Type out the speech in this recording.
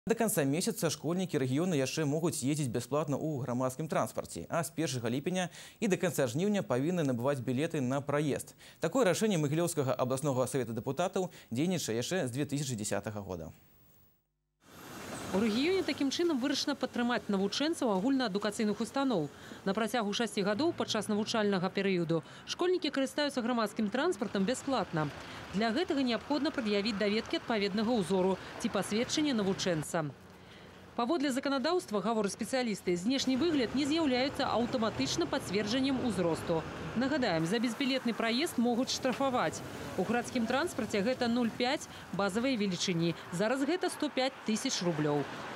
До конца месяца школьники региона яшчэ могуць ездзіць бясплатна ў грамадскім транспарце, а з 1 ліпеня і до конца жніўня павінны набываць білеты на праезд. Такое рашэнне Магілёўскага абласнога савета дэпутатаў дзейнічае яшчэ з 2010 года. У рэгіёне такім чынам вырашана падтрымаць навучэнцаў агульнаадукацыйных устаноў. На працягу 6 гадоў падчас навучальнага перыяду школьнікі карыстаюцца грамадскім транспартам бясплатна. Для гэтага неабходна прад'явіць даведкі адпаведнага ўзору ці пасведчання навучэнца. Паводле заканадаўства, гавораць спецыялісты, знешні выгляд не з'яўляецца аўтаматычна пацверджаннем узросту. Нагадаем, за безбілетны праезд могуць штрафаваць. У гарадскім транспарце гэта 0,5 базавай велічыні. Зараз гэта 105 000 рублёў.